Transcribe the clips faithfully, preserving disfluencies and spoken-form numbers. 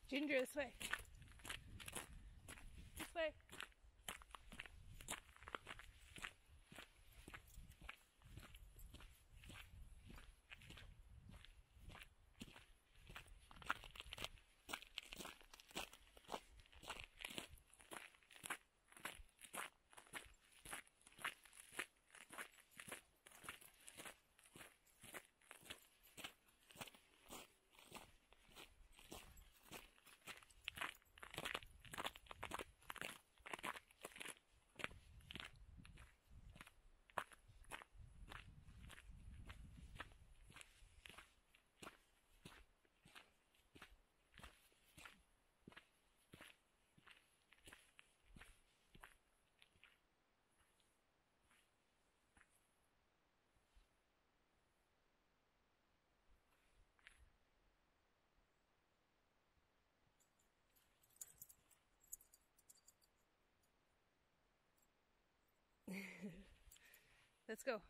Ginger, this way. This way. Let's go.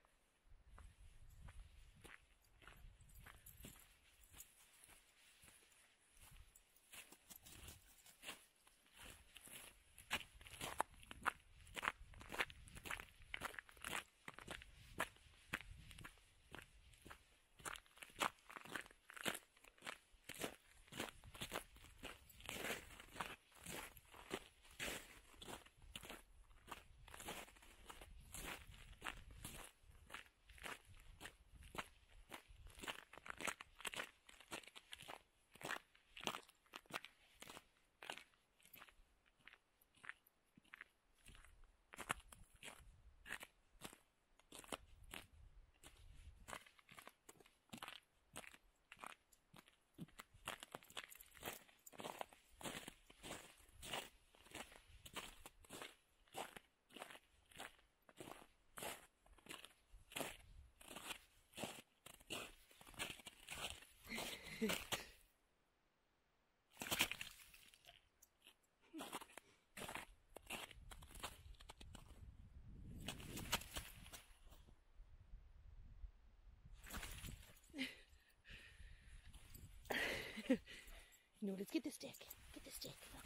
No, let's get the stick. Get the stick. Look.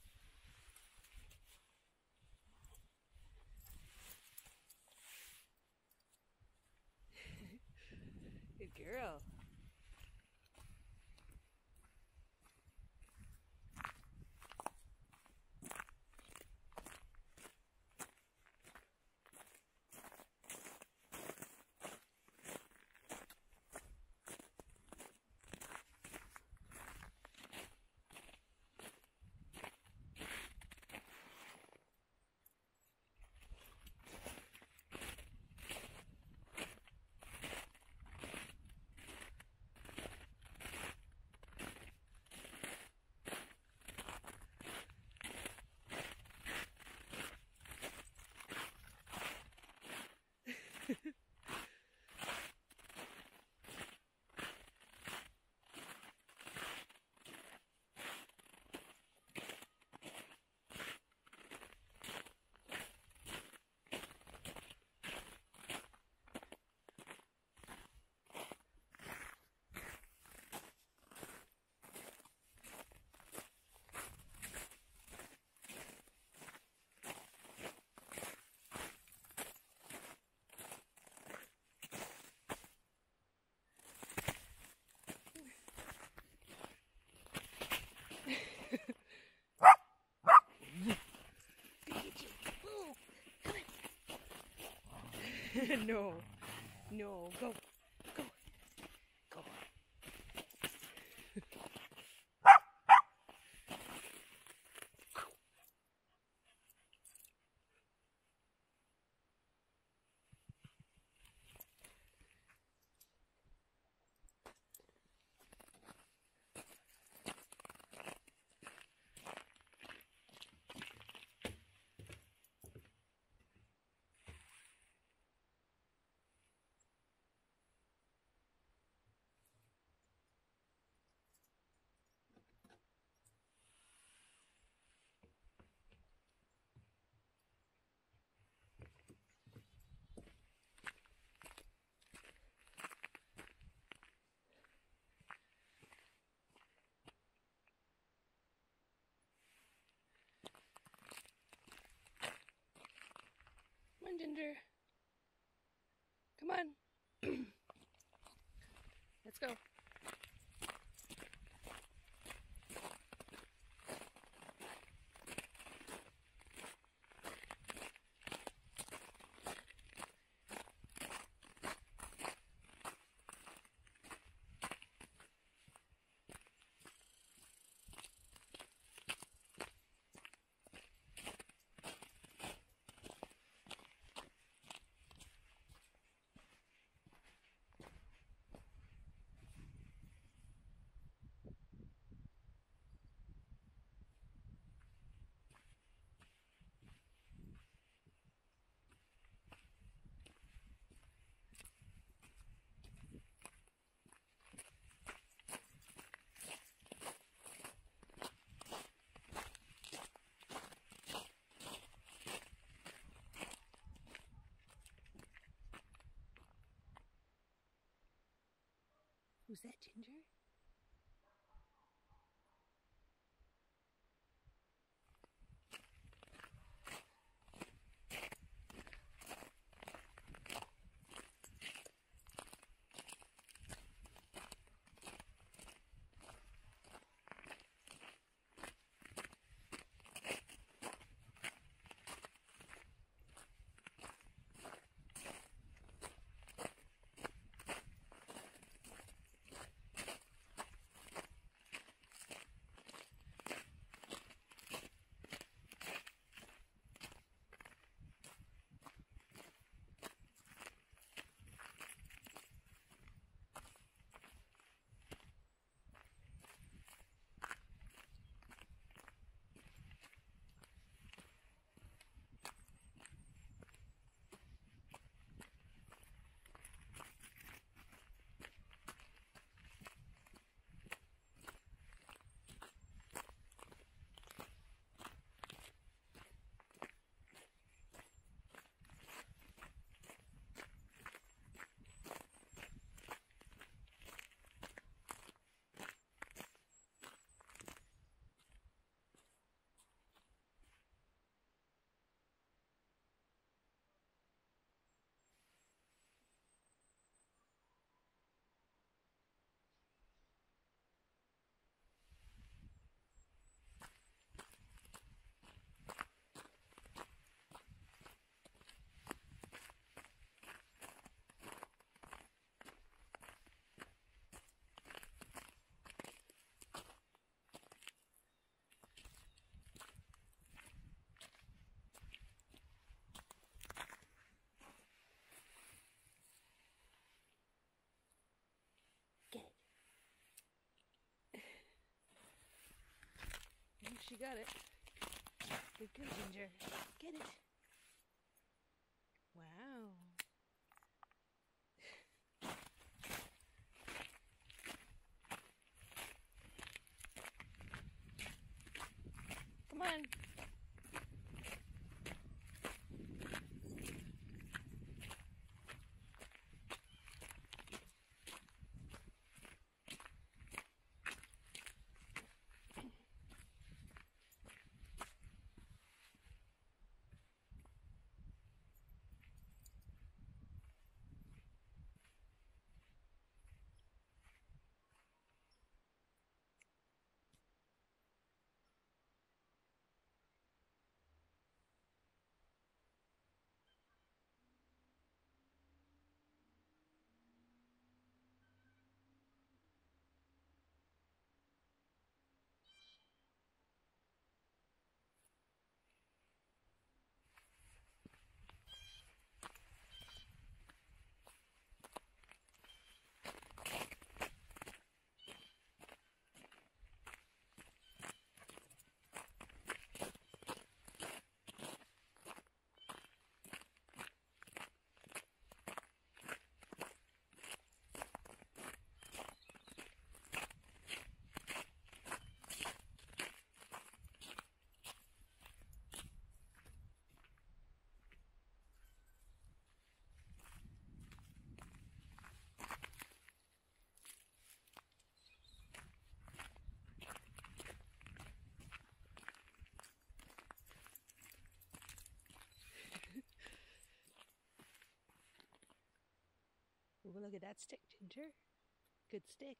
Good girl. No, no, go, go, go. Ginger. Come on. Let's go. Who's that, Ginger? She got it. Good, good, Ginger. Get it. Wow. Come on. Ooh, look at that stick, Ginger. Good stick.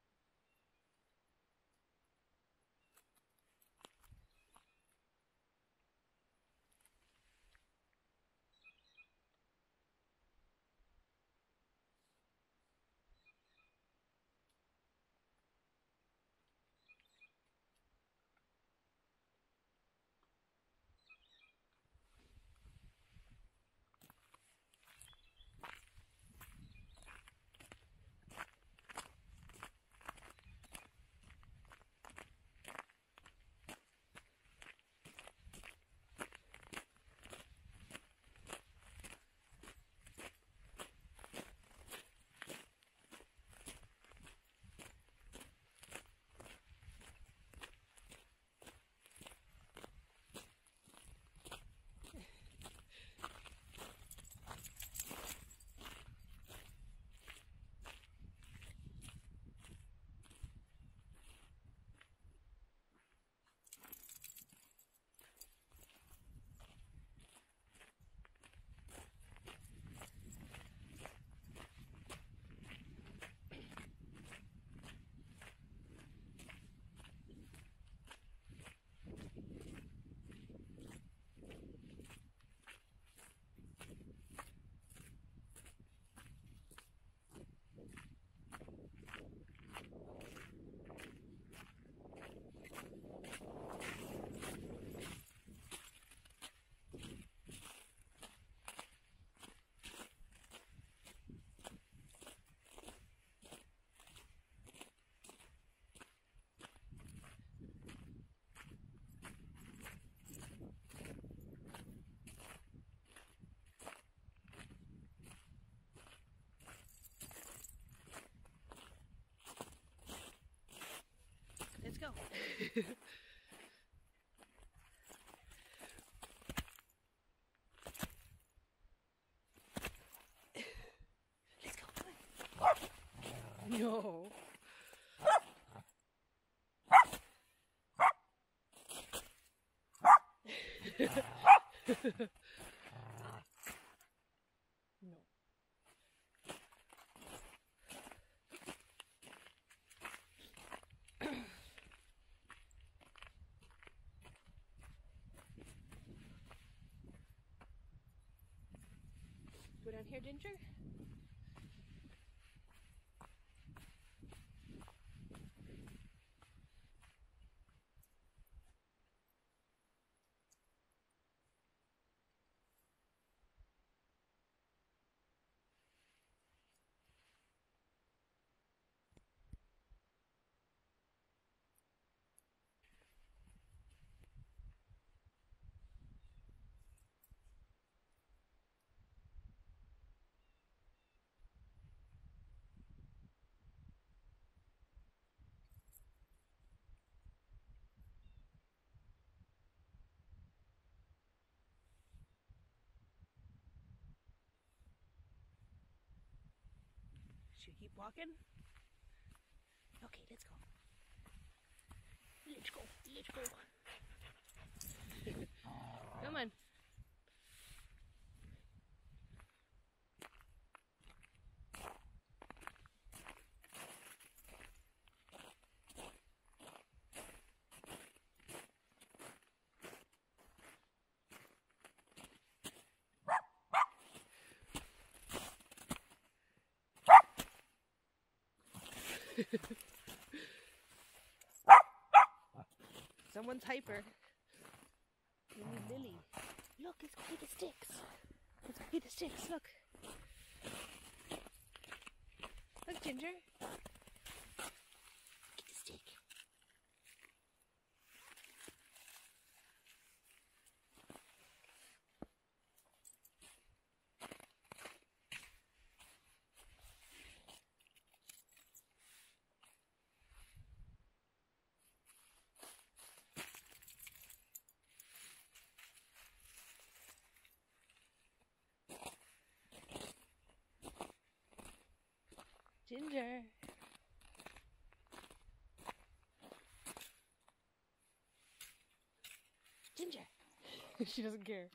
Let's go. Let's go. No. No. Go down here, Ginger. Should we keep walking? Okay, let's go. Let's go. Let's go. Come on. Someone's hyper. Lily, Lily. Look, it's going to the sticks. It's going to the sticks, look. Look, Ginger. Get the stick. Ginger. Ginger. She doesn't care.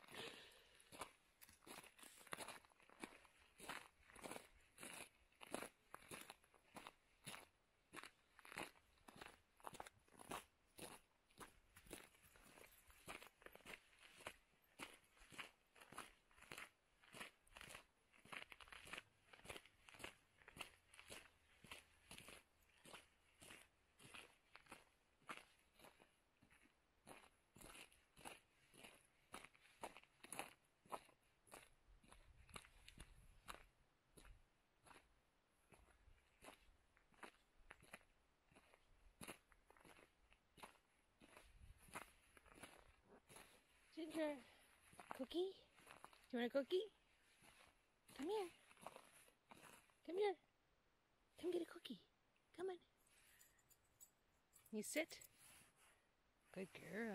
Ginger. Cookie? You want a cookie? Come here. Come here. Come get a cookie. Come on. You sit. Good girl.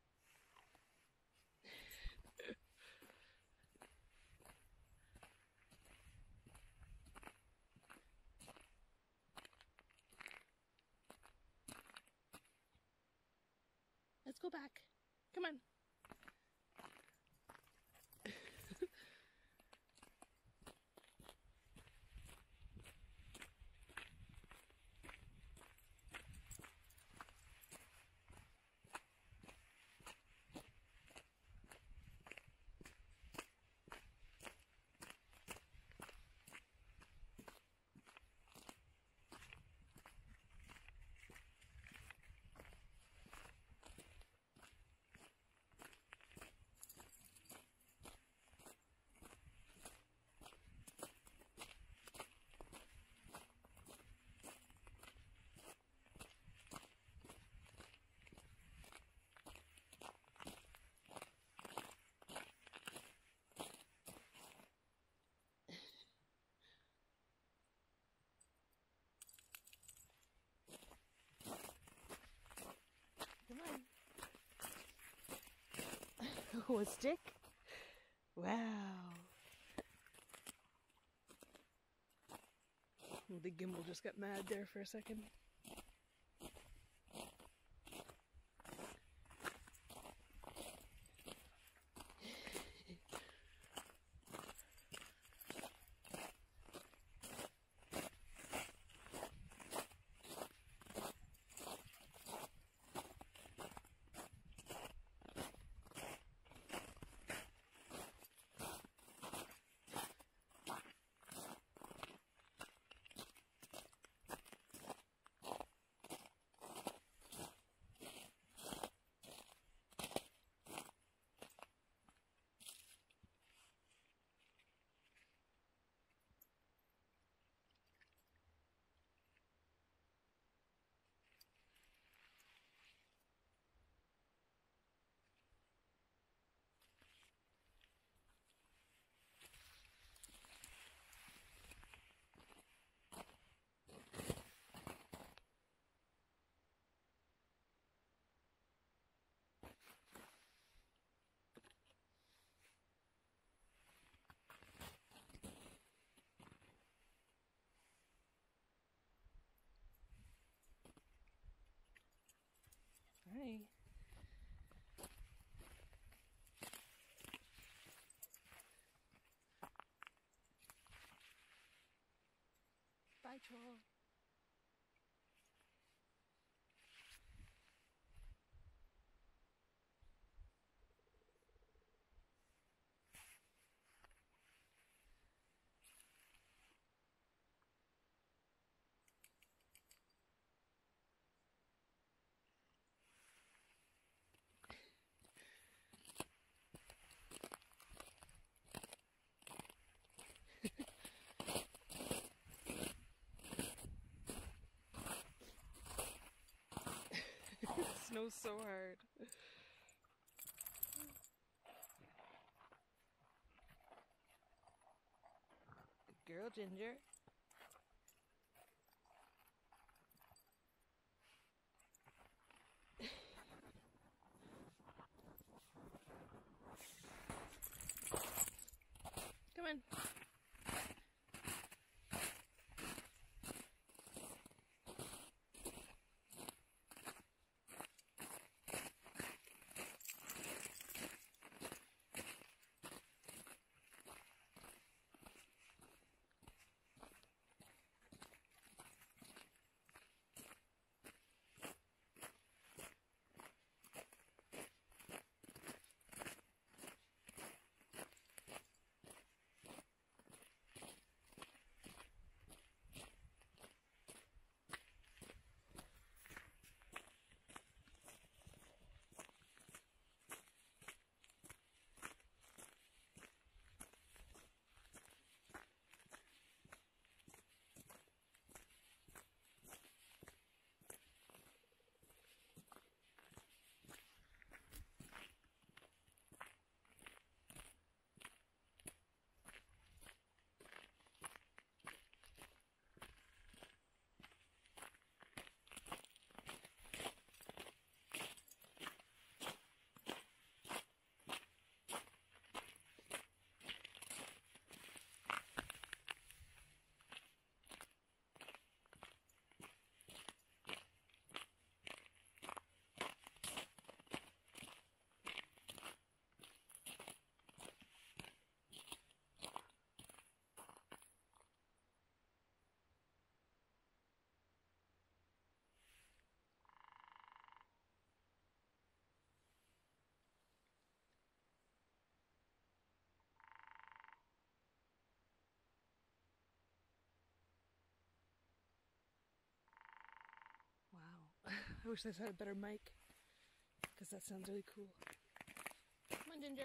Let's go back. Come on. Come on. Oh, a stick? Wow. Well, the gimbal just got mad there for a second. Hi. Bye, troll. It snows so hard. Good girl, Ginger. Come on. I wish this had a better mic, because that sounds really cool. Come on, Ginger.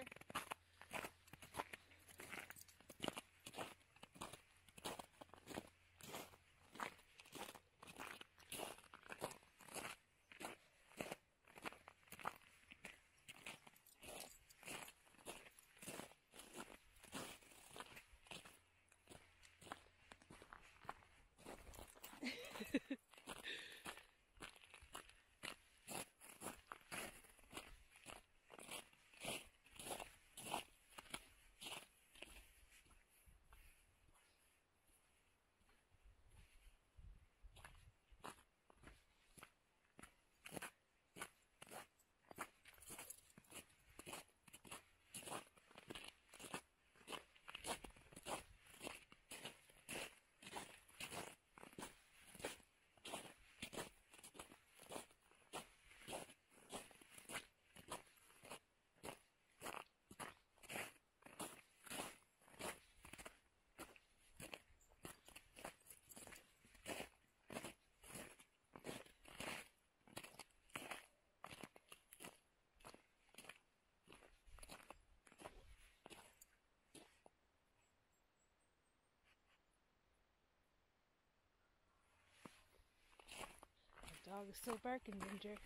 The dog is still barking, Ginger.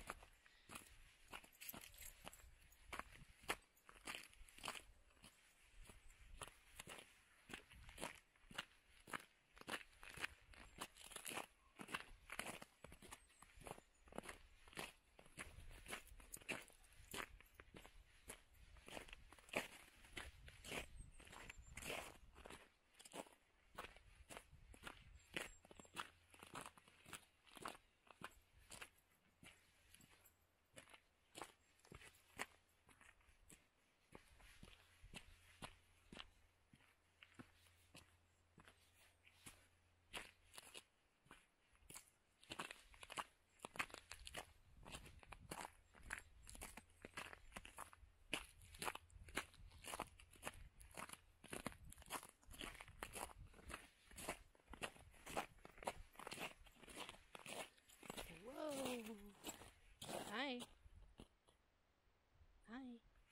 Hi. Hi.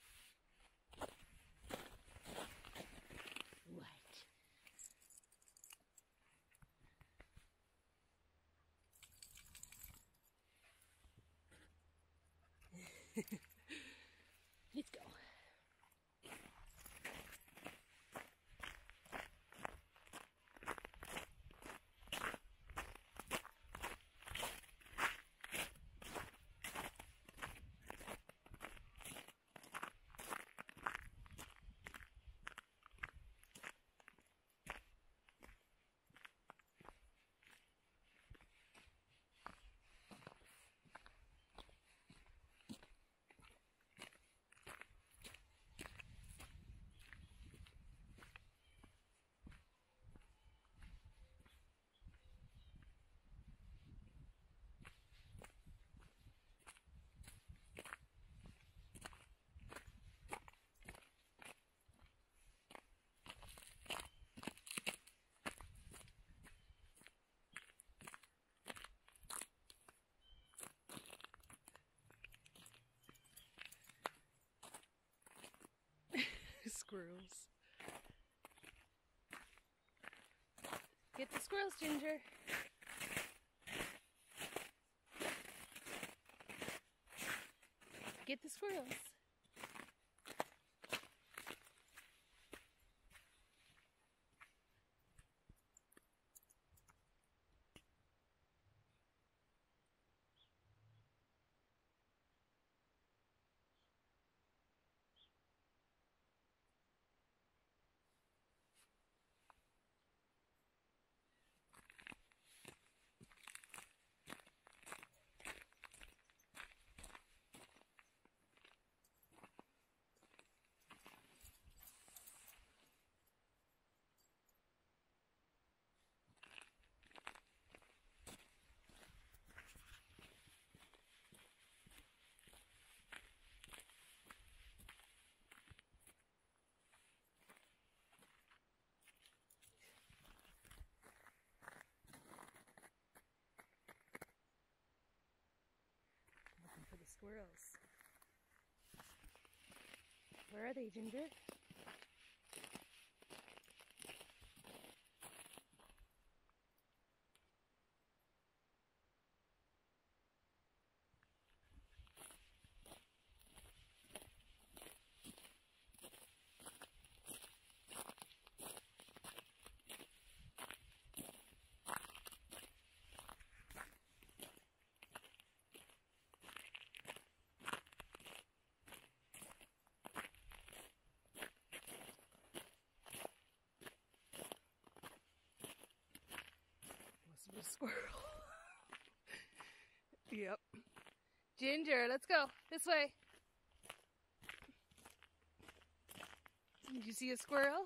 What? Let's go. Squirrels. Get the squirrels, Ginger. Get the squirrels. squirrels. Where are they, Ginger? A squirrel. Yep. Ginger, let's go. This way. Did you see a squirrel?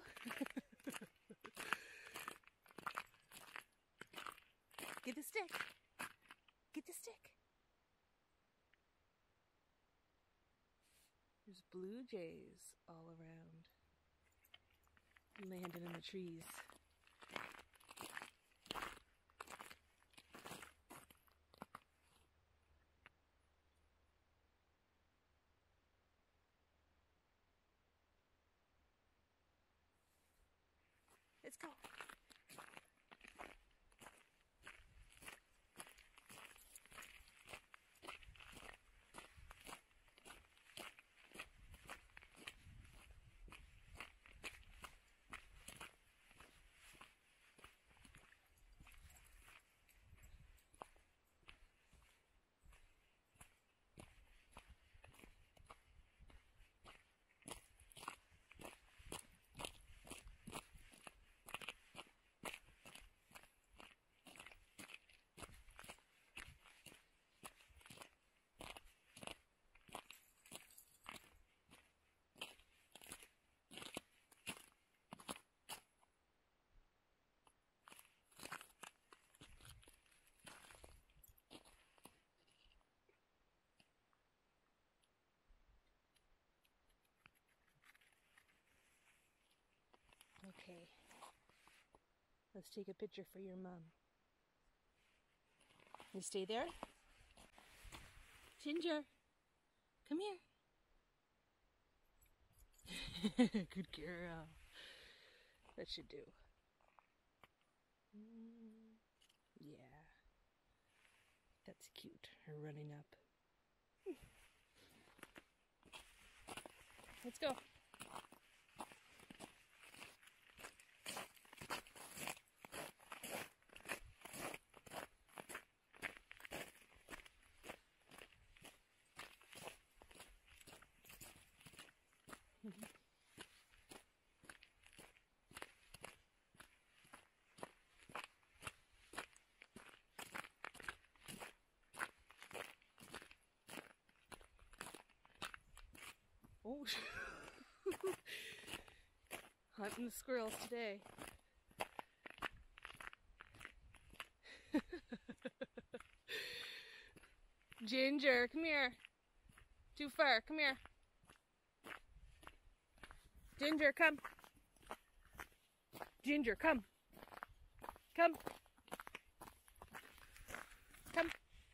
Get the stick. Get the stick. There's blue jays all around, landing in the trees. Let's go. Okay, let's take a picture for your mom. You stay there? Ginger, come here. Good girl. That should do. Mm, yeah, that's cute, her running up. Let's go. Oh, hunting the squirrels today. Ginger, come here. Too far, come here. Ginger, come. Ginger, come. Come. Come.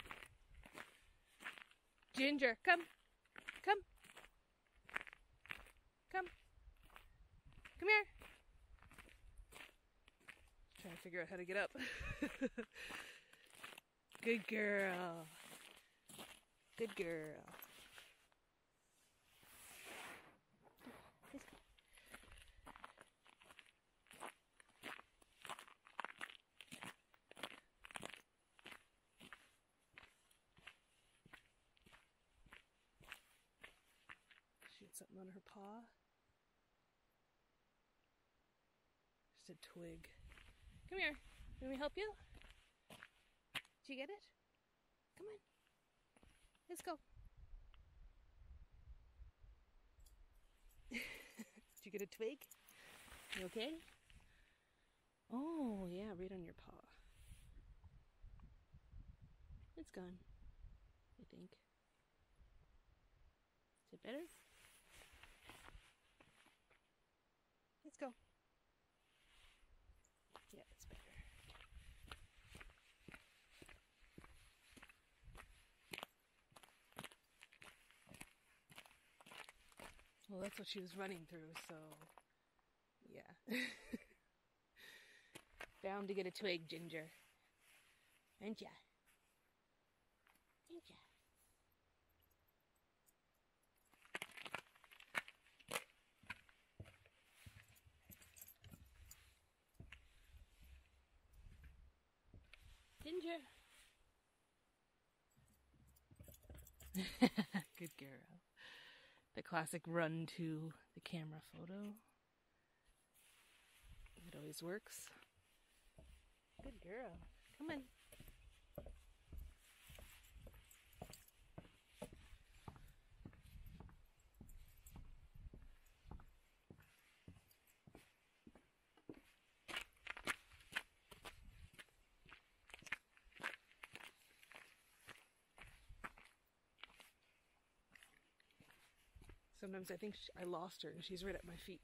Ginger, come. Come. Come. Come here. Trying to figure out how to get up. Good girl. Good girl. She had something on her paw. Just a twig. Come here. Let me help you? Did you get it? Come on. Let's go. Did you get a twig? You okay? Oh, yeah, right on your paw. It's gone, I think. Is it better? Let's go. Yeah, it's better. Well, that's what she was running through, so yeah. Bound to get a twig, Ginger. Aren't ya? Aren't ya? Ginger. Good girl. The classic run to the camera photo. It always works. Good girl. Come on. Sometimes I think she, I lost her and she's right at my feet.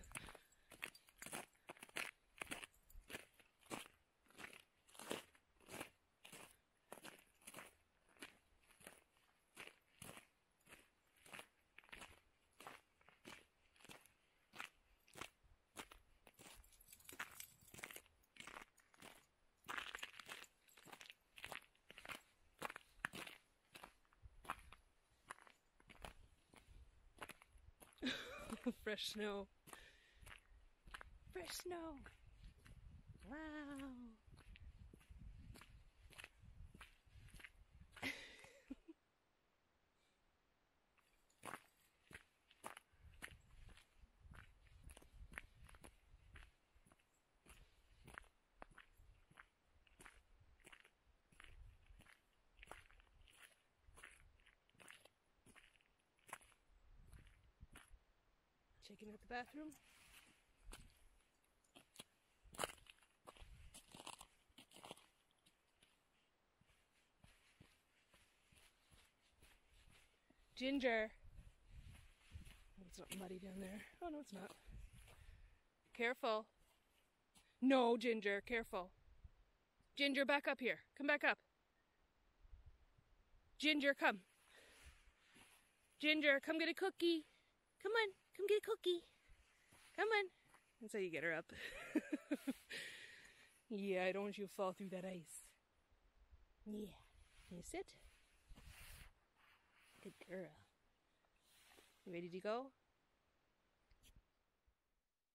Fresh snow. Fresh snow. Wow. Checking out the bathroom. Ginger. Oh, it's not muddy down there. Oh, no, it's not. Careful. No, Ginger, careful. Ginger, back up here. Come back up. Ginger, come. Ginger, come get a cookie. Come on, come get a cookie. Come on. That's how you get her up. Yeah, I don't want you to fall through that ice. Yeah. Can you sit? Good girl. You ready to go?